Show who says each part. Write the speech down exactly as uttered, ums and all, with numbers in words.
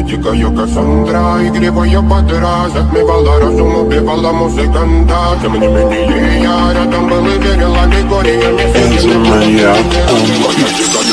Speaker 1: дикая Кассандра, игривая подра, затмевала разум, убивала музыканта. Тем не менее я рядом был и верила, Григория не сидел.